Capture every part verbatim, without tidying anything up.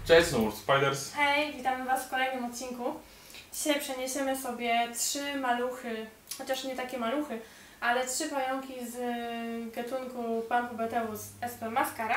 Cześć, znowu Spiders. Hej, witamy Was w kolejnym odcinku. Dzisiaj przeniesiemy sobie trzy maluchy, chociaż nie takie maluchy, ale trzy pająki z gatunku Pampobeteus sp mascara.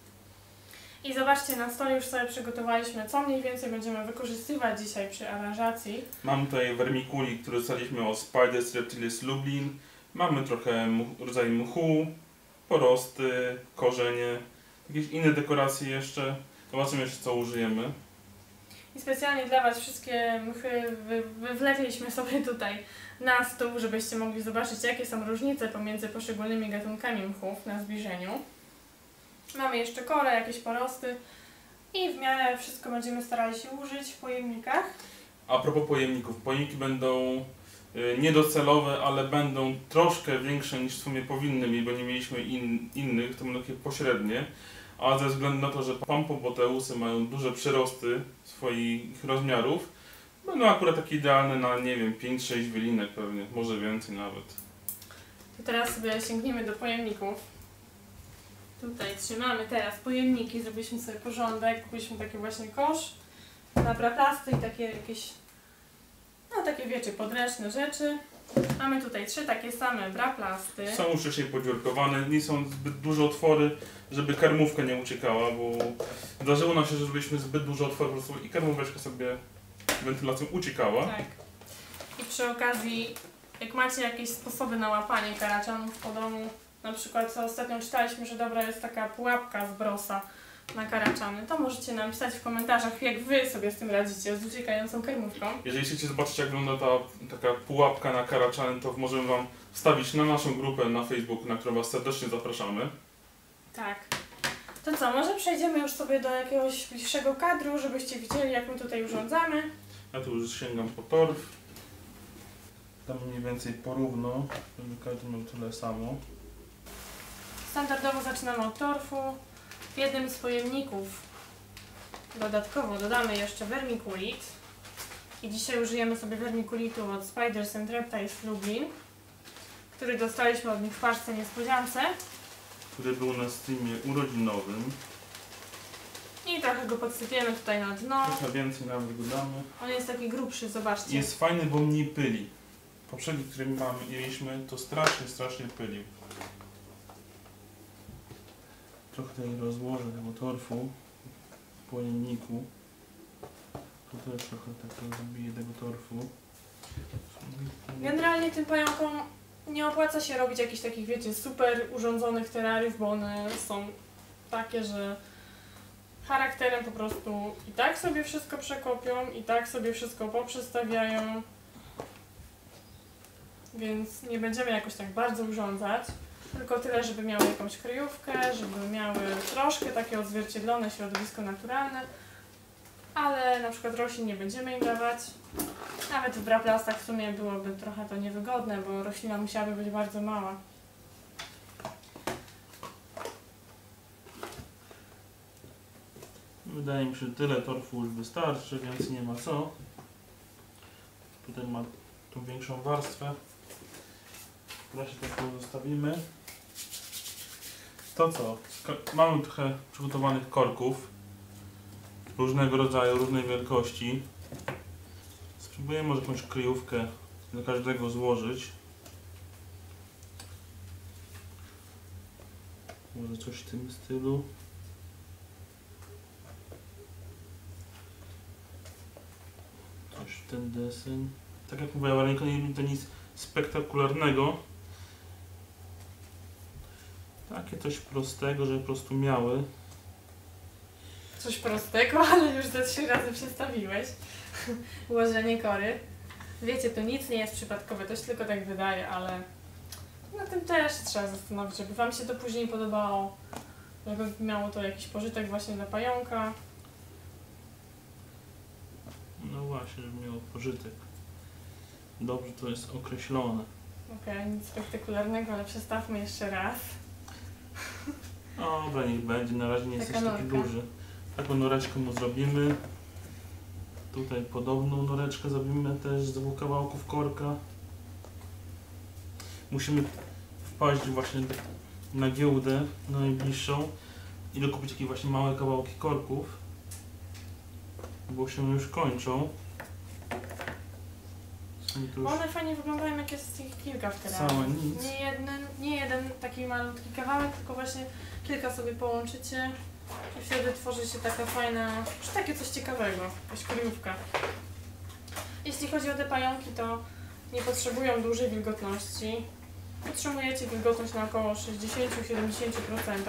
I zobaczcie, na stole już sobie przygotowaliśmy, co mniej więcej będziemy wykorzystywać dzisiaj przy aranżacji. Mam tutaj vermiculi, który dostaliśmy od Spiders Reptilis Lublin. Mamy trochę rodzaju mchu, porosty, korzenie, jakieś inne dekoracje jeszcze. Zobaczymy jeszcze, co użyjemy. I specjalnie dla Was wszystkie mchy wy, wywlegliśmy sobie tutaj na stół, żebyście mogli zobaczyć, jakie są różnice pomiędzy poszczególnymi gatunkami mchów na zbliżeniu. Mamy jeszcze korę, jakieś porosty i w miarę wszystko będziemy starali się użyć w pojemnikach. A propos pojemników, pojemniki będą y, niedocelowe, ale będą troszkę większe niż w sumie powinny mieć, bo nie mieliśmy in, innych, to będą takie pośrednie. A ze względu na to, że Pampobeteusy mają duże przyrosty swoich rozmiarów, będą akurat takie idealne na, nie wiem, pięć sześć wylinek pewnie, może więcej nawet. To teraz sobie sięgniemy do pojemników. Tutaj trzymamy teraz pojemniki, zrobiliśmy sobie porządek, kupiliśmy taki właśnie kosz na braplasty i takie jakieś, no takie wiecie, podręczne rzeczy. Mamy tutaj trzy takie same braplasty. Są już wcześniej podziurkowane, nie są zbyt duże otwory, żeby karmówka nie uciekała, bo zdarzyło nam się, że zrobiliśmy zbyt duże otwory po prostu i karmóweczka sobie wentylacją uciekała. Tak. I przy okazji, jak macie jakieś sposoby na łapanie karaczanów po domu, na przykład co ostatnio czytaliśmy, że dobra jest taka pułapka z brosa na karaczany, to możecie napisać w komentarzach, jak Wy sobie z tym radzicie, z uciekającą karmówką. Jeżeli chcecie zobaczyć, jak wygląda ta taka pułapka na karaczany, to możemy Wam wstawić na naszą grupę na Facebooku, na którą Was serdecznie zapraszamy. Tak. To co, może przejdziemy już sobie do jakiegoś bliższego kadru, żebyście widzieli, jak my tutaj urządzamy. Ja tu już sięgam po torf. Tam mniej więcej porówno, żeby każdy miał tyle samo. Standardowo zaczynamy od torfu. W jednym z pojemników dodatkowo dodamy jeszcze vermiculit. I dzisiaj użyjemy sobie vermiculitu od Spiders and Reptiles Lublin, który dostaliśmy od nich w paczce niespodziance. Który był na streamie urodzinowym. I trochę go podsypiemy tutaj na dno. Trochę więcej nawet go damy. On jest taki grubszy, zobaczcie. Jest fajny, bo mniej pyli. Poprzedni, który mamy, mieliśmy, to strasznie, strasznie pylił. Trochę tutaj rozłożę tego torfu w pojemniku. Tutaj trochę tak rozbiję tego torfu. Generalnie tym pająkom nie opłaca się robić jakichś takich, wiecie, super urządzonych terrariów, bo one są takie, że charakterem po prostu i tak sobie wszystko przekopią, i tak sobie wszystko poprzestawiają. Więc nie będziemy jakoś tak bardzo urządzać. Tylko tyle, żeby miały jakąś kryjówkę, żeby miały troszkę takie odzwierciedlone środowisko naturalne. Ale na przykład roślin nie będziemy im dawać. Nawet w braplastach w sumie byłoby trochę to niewygodne, bo roślina musiałaby być bardzo mała. Wydaje mi się, że tyle torfu już wystarczy, więc nie ma co. Tutaj ma tą większą warstwę. Teraz się tak zostawimy. To co? Mamy trochę przygotowanych korków. Różnego rodzaju, różnej wielkości. Spróbujemy może jakąś kryjówkę do każdego złożyć. Może coś w tym stylu. Coś w ten deseń. Tak jak mówię, ręka nie lubi to nic spektakularnego. Takie coś prostego, żeby po prostu miały. Coś prostego, ale już ze trzy razy przestawiłeś ułożenie kory. Wiecie, tu nic nie jest przypadkowe, to się tylko tak wydaje, ale na tym też trzeba zastanowić, żeby Wam się to później podobało, żeby miało to jakiś pożytek właśnie dla pająka. No właśnie, żeby miało pożytek. Dobrze to jest określone. Okej, okay, nic spektakularnego, ale przestawmy jeszcze raz. Dobra, niech będzie, na razie nie jest Taka taki norka. duży. Taką noreczkę mu zrobimy. Tutaj podobną noreczkę zrobimy też z dwóch kawałków korka. Musimy wpaść właśnie na giełdę, na najbliższą i dokupić takie właśnie małe kawałki korków. bo się już kończą. Są Bo one fajnie wyglądają, jak jest ich kilka w terenie. całe nic. Nie jeden, nie jeden taki malutki kawałek, tylko właśnie kilka sobie połączycie i wtedy tworzy się taka fajna, czy takie coś ciekawego, jakaś kryjówka. Jeśli chodzi o te pająki, to nie potrzebują dużej wilgotności. Utrzymujecie wilgotność na około sześćdziesiąt do siedemdziesięciu procent.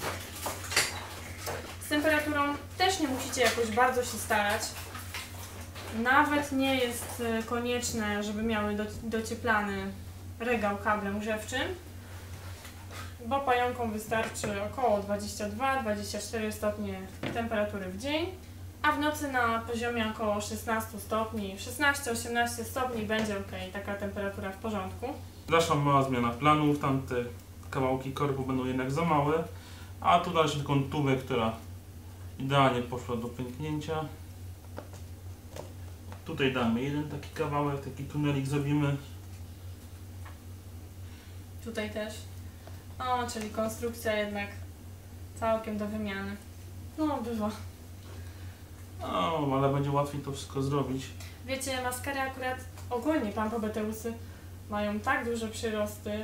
Z temperaturą też nie musicie jakoś bardzo się starać. Nawet nie jest konieczne, żeby miały do, docieplany regał kablem grzewczym, bo pająkom wystarczy około dwadzieścia dwa do dwudziestu czterech stopni temperatury w dzień, a w nocy na poziomie około szesnastu stopni, szesnaście do osiemnastu stopni będzie ok, taka temperatura w porządku. Nasza mała zmiana planów, tamte kawałki korbu będą jednak za małe, a tu daliśmy taką tubę, która idealnie poszła do pęknięcia. Tutaj damy jeden taki kawałek, taki tunelik zrobimy. Tutaj też. O, czyli konstrukcja jednak całkiem do wymiany. No, bywa. No, ale będzie łatwiej to wszystko zrobić. Wiecie, maskary akurat ogólnie Pampobeteusy mają tak duże przyrosty,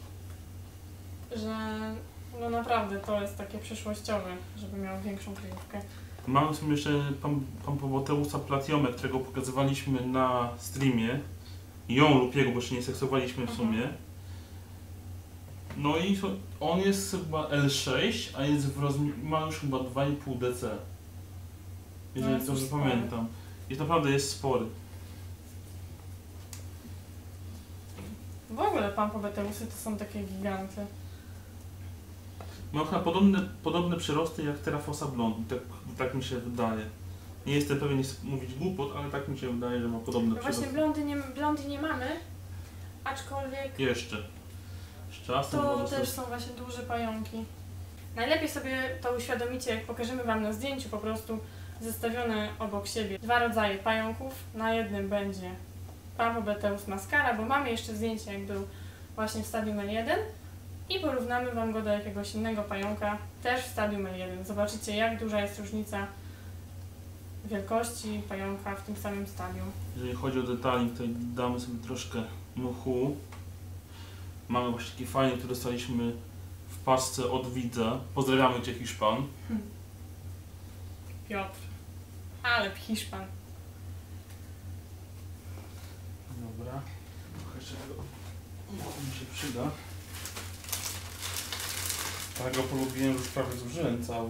że no naprawdę to jest takie przyszłościowe, żeby miał większą kryjówkę. Mamy sobie jeszcze Pampoboteusa platiome, którego pokazywaliśmy na streamie. Ją lub jego, bo jeszcze nie seksowaliśmy w sumie. No i on jest chyba L sześć, a jest w rozmi- ma już chyba dwa i pół D C. Jeżeli No, dobrze spory. pamiętam. I naprawdę jest spory. W ogóle Pampobeteusy to są takie giganty. Ma chyba podobne, podobne przyrosty jak Terrafossa blond, tak, tak mi się wydaje. Nie jestem pewien, nie chcę mówić głupot, ale tak mi się wydaje, że ma podobne No przyrosty. właśnie blondy nie, blondy nie mamy, aczkolwiek Jeszcze. Z czasem to może też sobie... są właśnie duże pająki. Najlepiej sobie to uświadomicie, jak pokażemy Wam na zdjęciu, po prostu zestawione obok siebie dwa rodzaje pająków. Na jednym będzie Pampobeteus mascara, bo mamy jeszcze zdjęcie, jak był właśnie w stadium L jeden i porównamy Wam go do jakiegoś innego pająka, też w stadium L jeden. Zobaczycie, jak duża jest różnica wielkości pająka w tym samym stadium. Jeżeli chodzi o detali, tutaj damy sobie troszkę muchu. Mamy właśnie taki fajny, który dostaliśmy w paczce od widza. Pozdrawiamy Cię, Hiszpan. Piotr. Ale Hiszpan. Dobra. Trochę jeszcze tego muchu mi się przyda. Tak go polubiłem, już prawie zużyłem cały.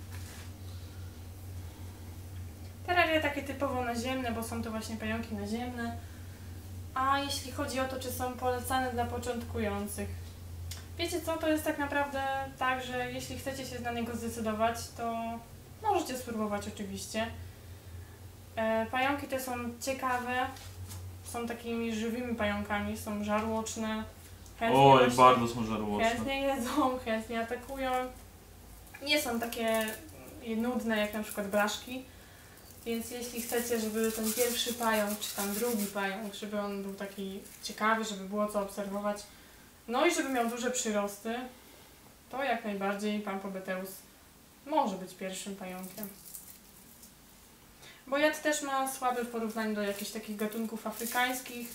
Terraria takie typowo naziemne, bo są to właśnie pająki naziemne. A jeśli chodzi o to, czy są polecane dla początkujących. Wiecie co, to jest tak naprawdę tak, że jeśli chcecie się na niego zdecydować, to możecie spróbować oczywiście. E, pająki te są ciekawe, są takimi żywymi pająkami, są żarłoczne. Chętnie Oj, właśnie- bardzo są żarłoczne. Chętnie jedzą, chętnie atakują. Nie są takie nudne jak na przykład blaszki. Więc jeśli chcecie, żeby ten pierwszy pająk, czy tam drugi pająk, żeby on był taki ciekawy, żeby było co obserwować, no i żeby miał duże przyrosty, to jak najbardziej Pampobeteus może być pierwszym pająkiem. Bo jad też ma słaby w porównaniu do jakichś takich gatunków afrykańskich,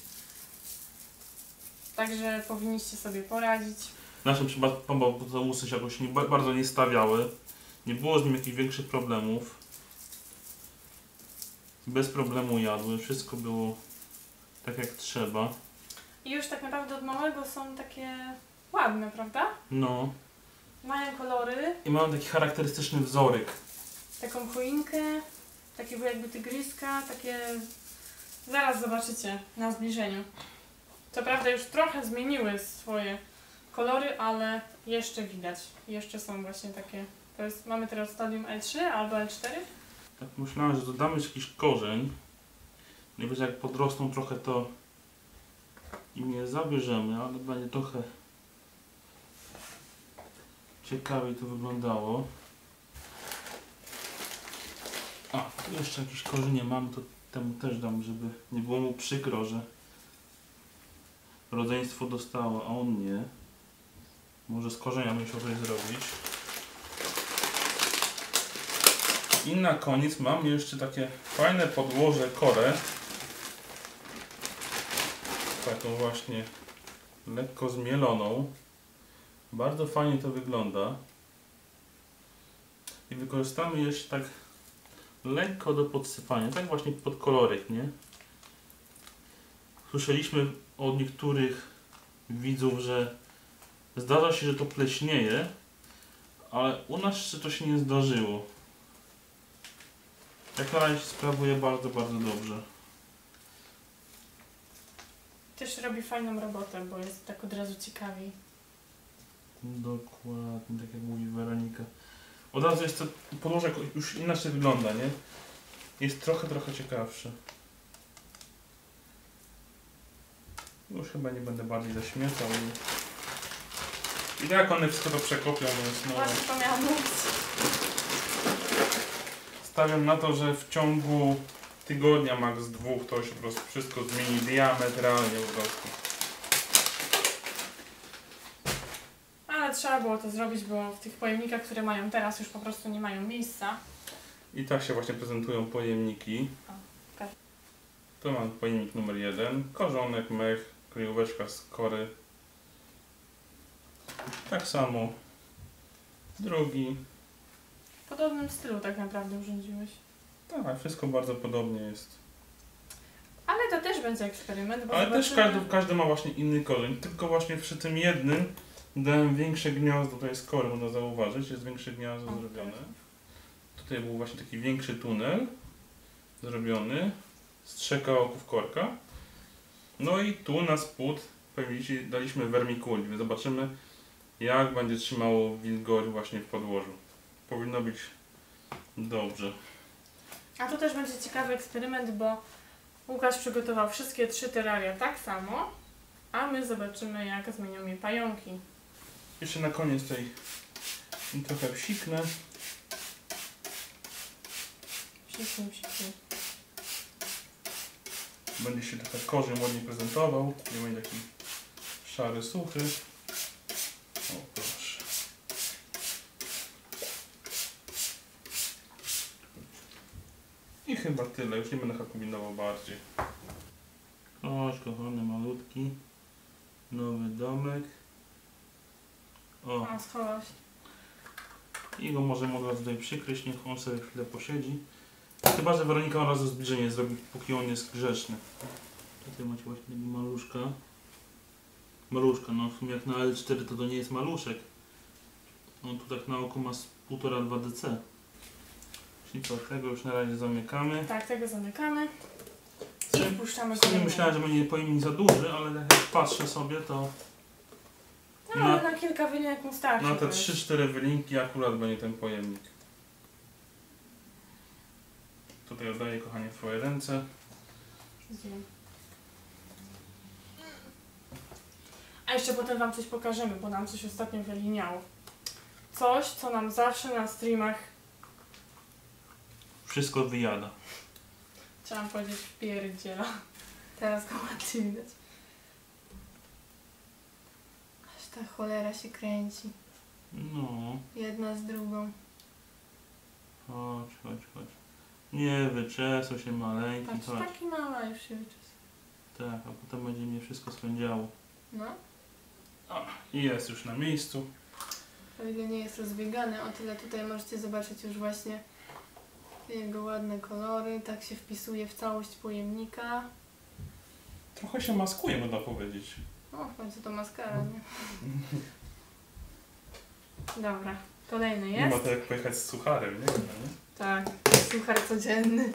także powinniście sobie poradzić. W naszym przypadku Pampobeteusy się jakoś nie, bardzo nie stawiały. Nie było z nim jakichś większych problemów. Bez problemu jadły, wszystko było tak jak trzeba. I już tak naprawdę od małego są takie ładne, prawda? No. Mają kolory, I mamy taki charakterystyczny wzorek. taką choinkę, takiego jakby tygryska, takie... Zaraz zobaczycie na zbliżeniu. Co prawda już trochę zmieniły swoje kolory, ale jeszcze widać. Jeszcze są właśnie takie... To jest, mamy teraz stadium L trzy albo L cztery. Tak myślałem, że dodamy jakiś korzeń. Nie wiem, jak podrosną trochę, to im je zabierzemy, ale będzie trochę ciekawiej to wyglądało. A, tu jeszcze jakieś korzenie mamy, to temu też dam, żeby nie było mu przykro, że rodzeństwo dostało, a on nie. Może z korzenia bym musiał coś zrobić. I na koniec mam jeszcze takie fajne podłoże Korę. Taką właśnie lekko zmieloną. Bardzo fajnie to wygląda. I wykorzystamy jeszcze tak lekko do podsypania, tak właśnie pod koloryk, nie? Słyszeliśmy od niektórych widzów, że zdarza się, że to pleśnieje, ale u nas jeszcze to się nie zdarzyło. Jak na razie się sprawuje bardzo, bardzo dobrze. Też robi fajną robotę, bo jest tak od razu ciekawiej. Dokładnie, tak jak mówi Weronika. Od razu jest to podłoże już inaczej wygląda, nie? Jest trochę, trochę ciekawsze. Już chyba nie będę bardziej zaśmiecał. I tak one wszystko to przekopią, więc no... Właśnie to miałam mówić. Stawiam na to, że w ciągu tygodnia, max dwóch, to się po prostu wszystko zmieni diametralnie po prostu. Ale trzeba było to zrobić, bo w tych pojemnikach, które mają teraz, już po prostu nie mają miejsca. I tak się właśnie prezentują pojemniki. O, okay. Tu mam pojemnik numer jeden. Korzonek, mech, kryjóweczka z Kory. Tak samo. Drugi. W podobnym stylu tak naprawdę urządziłeś. Tak, wszystko bardzo podobnie jest. Ale to też będzie eksperyment, bo Ale zobaczymy... też każdy, każdy ma właśnie inny kolor. Tylko właśnie przy tym jednym dałem większe gniazdo, to jest Kory, można zauważyć, jest większe gniazdo O, zrobione. Tutaj był właśnie taki większy tunel zrobiony z trzech kawałków korka. No i tu na spód pewnie daliśmy vermiculi, więc zobaczymy, jak będzie trzymało wilgoć właśnie w podłożu. Powinno być dobrze. A to też będzie ciekawy eksperyment, bo Łukasz przygotował wszystkie trzy terraria tak samo, a my zobaczymy, jak zmienią je pająki. Jeszcze na koniec tutaj trochę psiknę. Psiknij, psiknij. Będzie się trochę korzeń ładnie prezentował. Nie będzie taki szary, suchy. O proszę. I chyba tyle. Już nie będę kombinował bardziej. Chodź kochany malutki. Nowy domek. O. A, schowałaś. I go możemy od razu tutaj przykryć. Niech on sobie chwilę posiedzi. Chyba, że Weronika od razu zbliżenie zrobi, póki on jest grzeczny. Tutaj macie właśnie taki maluszka. Maluszka, no w sumie jak na L cztery to to nie jest maluszek. On tu tak na oko ma z półtora do dwóch D C. Czyli co, tego już na razie zamykamy. Tak, tego zamykamy. Czy- I wpuszczamy W sumie kolejnego. myślałem, że będzie pojemnik za duży, ale jak patrzę sobie, to No, ale na kilka wylinek mu starczy. na te to jest. trzy cztery wylinki akurat będzie ten pojemnik. Tutaj oddaję, kochanie, w Twoje ręce. Zjem. A jeszcze potem Wam coś pokażemy, bo nam coś ostatnio wyliniało. Coś, co nam zawsze na streamach, Wszystko wyjada. chciałam powiedzieć, wpierdziela. Teraz go ładnie widać. Aż ta cholera się kręci. No, Jedna z drugą. chodź, chodź, chodź. Nie wyczesał się maleńki, Patrz, chodź. taki mały, a już się wyczesał. Tak, a potem będzie mnie wszystko spędziało. No, I jest już na miejscu. o ile nie jest rozbiegany, o tyle tutaj możecie zobaczyć już właśnie jego ładne kolory. Tak się wpisuje w całość pojemnika. Trochę się maskuje, można powiedzieć. O, w końcu to maskara, nie? Dobra, kolejny Nie jest. ma to jak pojechać z sucharem, nie? No, nie? Tak, suchar codzienny.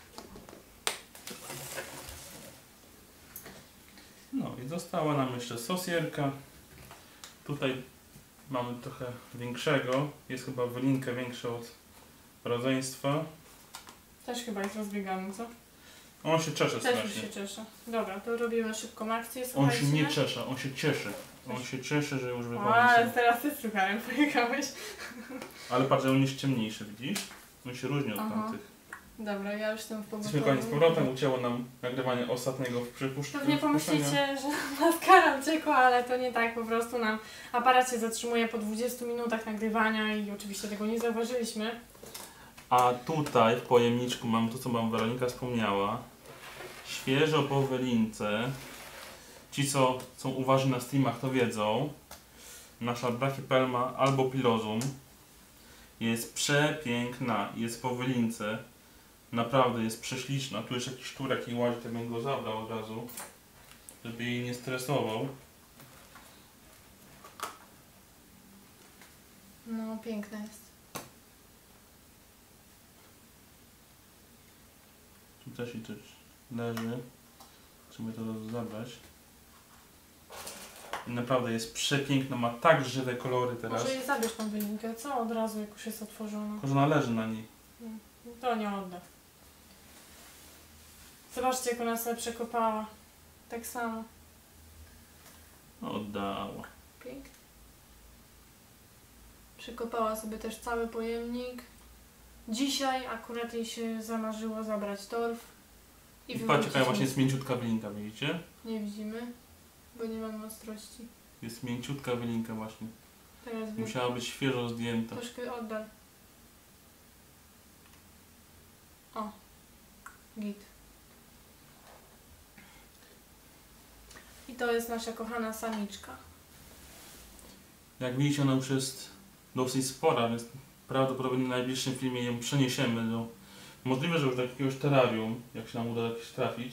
No i została nam jeszcze sosierka. Tutaj mamy trochę większego. Jest chyba wylinkę większa od rodzeństwa. Też chyba jest rozbiegany, co? On się cieszy Też już strasznie. się cieszę. Dobra, to robimy szybką akcję, On się słuchajcie. nie cieszy, on się cieszy. On się cieszy, że już O, wychodzi. ale teraz ty z sucharem pojechałeś. Ale patrz, że on jest ciemniejszy, widzisz? On się różni od Aha. tamtych. Dobra, ja już jestem w Jesteśmy pogotowiu. koniec z powrotem, ucięło nam nagrywanie ostatniego w przypuszczeniu. Pewnie pomyślicie, że maskara uciekła, ale to nie tak, po prostu nam aparat się zatrzymuje po dwudziestu minutach nagrywania i oczywiście tego nie zauważyliśmy. A tutaj w pojemniczku mam to, co wam Weronika wspomniała. Świeżo po wylince. Ci, co są uważni na streamach, to wiedzą. Nasza brachypelma albo pilozum jest przepiękna. Jest po wylince. Naprawdę jest prześliczna. Tu jest jakiś szczurek i łazi, tak bym go zabrał od razu, żeby jej nie stresował. No, piękna jest. Tu też i coś leży. Chcemy to zabrać. I naprawdę jest przepiękna, ma tak żywe kolory teraz. Może jej zabierz tą wylinkę, co? Od razu, jak już jest otworzona. Tylko, że ona leży na niej. To nie odda. Zobaczcie, jak ona sobie przekopała. Tak samo. Oddała. Pięknie. Przekopała sobie też cały pojemnik. Dzisiaj akurat jej się zamarzyło zabrać torf. I patrzcie, jaka właśnie jest mięciutka wylinka, widzicie? Nie widzimy, bo nie mamy ostrości. Jest mięciutka wylinka właśnie. Teraz wiem. Musiała być świeżo zdjęta. Troszkę oddal. O. Git. I to jest nasza kochana samiczka. Jak widzicie, ona już jest dosyć spora, więc prawdopodobnie w najbliższym filmie ją przeniesiemy do... Możliwe, że już do jakiegoś terrarium, jak się nam uda jakieś trafić.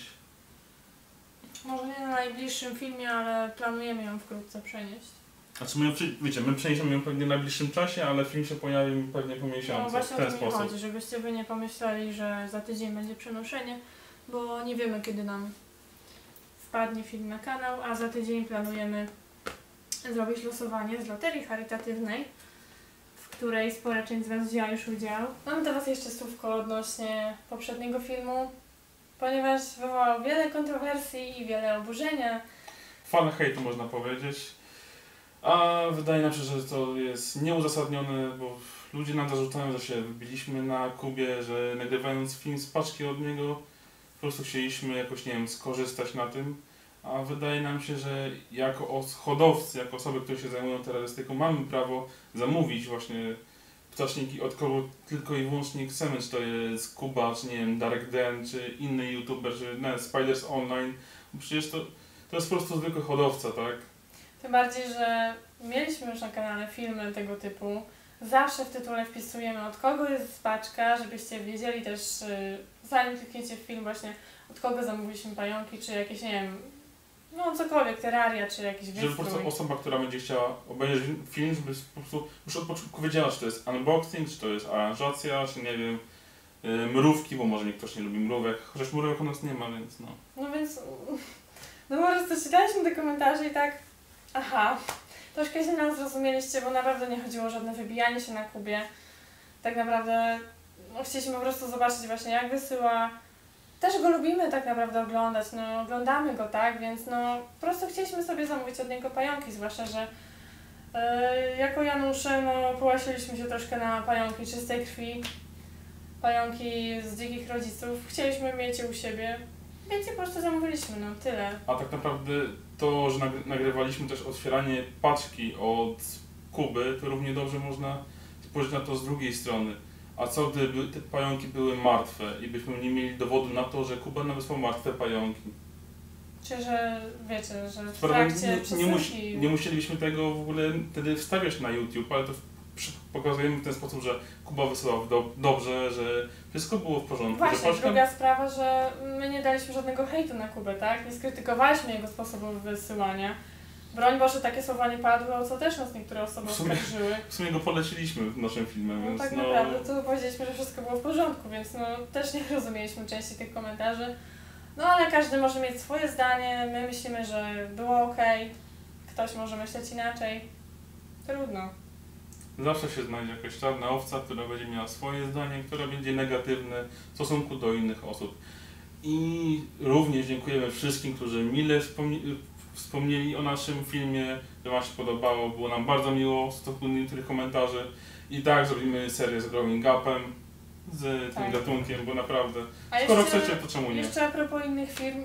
Może nie na najbliższym filmie, ale planujemy ją wkrótce przenieść. Znaczy, my, przy- wiecie, my przeniesiemy ją pewnie w najbliższym czasie, ale film się pojawi pewnie po No miesiącu, w właśnie o ten to mi sposób. chodzi, żebyście wy nie pomyśleli, że za tydzień będzie przenoszenie, bo nie wiemy, kiedy nam wpadnie film na kanał, a za tydzień planujemy zrobić losowanie z loterii charytatywnej, w której spora część z Was wzięła już udział. Mam do Was jeszcze słówko odnośnie poprzedniego filmu, ponieważ wywołał wiele kontrowersji i wiele oburzenia. Fala hejtu, można powiedzieć. A wydaje nam się, że to jest nieuzasadnione, bo ludzie nam zarzucają, że się wybiliśmy na Kubie, że nagrywając film z paczki od niego, po prostu chcieliśmy jakoś, nie wiem, skorzystać na tym. A wydaje nam się, że jako os- hodowcy, jako osoby, które się zajmują terrorystyką, mamy prawo zamówić właśnie ptaszniki od kogo tylko i wyłącznie chcemy, czy to jest Kuba, czy nie wiem, Dark Den, czy inny youtuber, czy nie, Spiders Online. Bo przecież to, to jest po prostu zwykły hodowca, tak? Tym bardziej, że mieliśmy już na kanale filmy tego typu. Zawsze w tytule wpisujemy, od kogo jest paczka, żebyście wiedzieli też, yy, zanim klikniecie w film, właśnie od kogo zamówiliśmy pająki, czy jakieś, nie wiem, no cokolwiek, terraria, czy jakiś Żeby po wystrój. prostu osoba, która będzie chciała obejrzeć film, żeby po prostu już od początku wiedziała, czy to jest unboxing, czy to jest aranżacja, czy nie wiem, yy, mrówki, bo może ktoś nie lubi mrówek, chociaż mrówek u nas nie ma, więc no. No więc, no po prostu czytaliśmy te komentarze i tak, aha, troszkę się nas zrozumieliście, bo naprawdę nie chodziło o żadne wybijanie się na Kubie. Tak naprawdę no, chcieliśmy po prostu zobaczyć właśnie, jak wysyła. Też go lubimy tak naprawdę oglądać, no oglądamy go, tak, więc no po prostu chcieliśmy sobie zamówić od niego pająki, zwłaszcza, że yy, jako Janusze, no połasiliśmy się troszkę na pająki czystej krwi, pająki z dzikich rodziców, chcieliśmy mieć je u siebie, więc je po prostu zamówiliśmy, no tyle. A tak naprawdę to, że nagry- nagrywaliśmy też otwieranie paczki od Kuby, to równie dobrze można spojrzeć na to z drugiej strony. A co gdyby te pająki były martwe i byśmy nie mieli dowodu na to, że Kuba nam wysłał martwe pająki? Czy że wiecie, że w Prawda, trakcie nie, nie, przesyłki... musi, nie musielibyśmy tego w ogóle wtedy wstawiać na YouTube, ale to przy- pokazujemy w ten sposób, że Kuba wysyłał do, dobrze, że wszystko było w porządku. Właśnie, że paczka... druga sprawa, że my nie daliśmy żadnego hejtu na Kubę, tak? Nie skrytykowaliśmy jego sposobu wysyłania. Broń Boże, takie słowa nie padły, o co też nas niektóre osoby W sumie- oskarżyły. W sumie go poleciliśmy w naszym filmie, No więc tak no... naprawdę to powiedzieliśmy, że wszystko było w porządku, więc no też nie rozumieliśmy części tych komentarzy. No ale każdy może mieć swoje zdanie, my myślimy, że było ok, ktoś może myśleć inaczej. Trudno. Zawsze się znajdzie jakaś czarna owca, która będzie miała swoje zdanie, która będzie negatywne w stosunku do innych osób. I również dziękujemy wszystkim, którzy mile wspomni- wspomnieli o naszym filmie, że Wam się podobało. Było nam bardzo miło w stosunku do niektórych komentarzy. I tak zrobimy serię z Growing Upem, z tym Tak. gatunkiem, bo naprawdę, A skoro jeszcze, chcecie, to czemu nie? jeszcze a propos innych firm,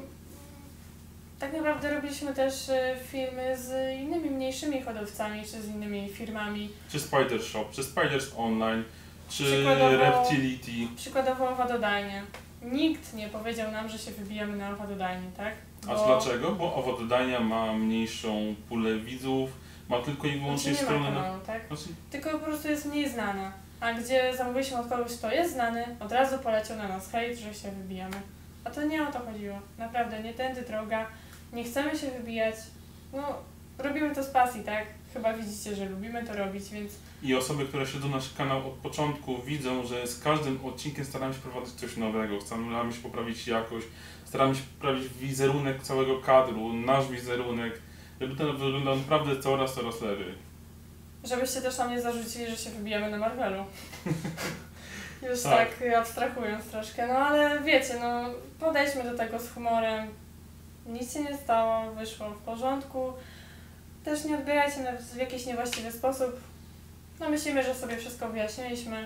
tak naprawdę robiliśmy też e, filmy z innymi mniejszymi hodowcami, czy z innymi firmami. Czy Spider Shop, czy Spiders Online. czy Przykładowo- Reptility. Przykładowo owododajnie. Nikt nie powiedział nam, że się wybijamy na owododajni, tak? A Bo- dlaczego? Bo owododajnia ma mniejszą pulę widzów, ma tylko i wyłącznie Znaczy nie ma stronę na... kanału, tak? Znaczy, Tylko po prostu jest mniej znana. A gdzie zamówiliśmy od kogoś, kto jest znany, od razu poleciał na nas hejt, że się wybijamy. A to nie o to chodziło. Naprawdę, nie tędy droga. Nie chcemy się wybijać. No, robimy to z pasji, tak? Chyba widzicie, że lubimy to robić, więc I osoby, które śledzą nasz kanał od początku, widzą, że z każdym odcinkiem staramy się prowadzić coś nowego, staramy się poprawić jakość, staramy się poprawić wizerunek całego kadru, nasz wizerunek, żeby ten wyglądał naprawdę coraz, coraz lepiej. żebyście też nam nie zarzucili, że się wybijamy na Marvelu. Już Tak. tak abstrahując troszkę, no ale wiecie, no podejdźmy do tego z humorem. Nic się nie stało, wyszło w porządku. Też nie odbierajcie nas w jakiś niewłaściwy sposób. No myślimy, że sobie wszystko wyjaśniliśmy.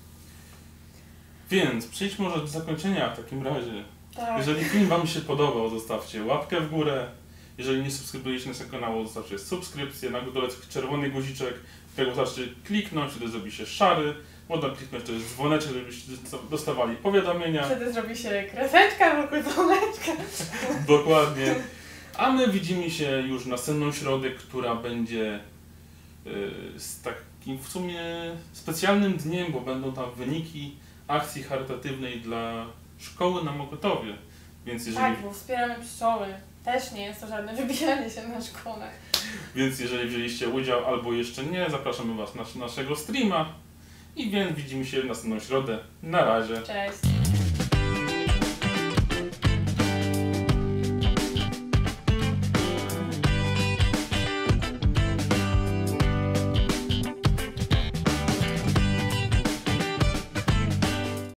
Więc przejdźmy może do zakończenia w takim razie. Tak. Jeżeli film Wam się podobał, zostawcie łapkę w górę. Jeżeli nie subskrybujecie naszego kanału, zostawcie subskrypcję. Na dole jest czerwony guziczek, którego wystarczy kliknąć, wtedy zrobi się szary. Można kliknąć, to jest dzwoneczek, żebyście dostawali powiadomienia. Wtedy zrobi się kreseczka wokół dzwoneczka. Dokładnie. A my widzimy się już następną środę, która będzie yy, z takim w sumie specjalnym dniem, bo będą tam wyniki akcji charytatywnej dla szkoły na Mokotowie. Więc jeżeli, Tak, bo wspieramy pszczoły. Też nie jest to żadne wybijanie się na szkołach. więc jeżeli wzięliście udział albo jeszcze nie, zapraszamy Was na naszego streama. I więc widzimy się w następną środę. Na razie. Cześć.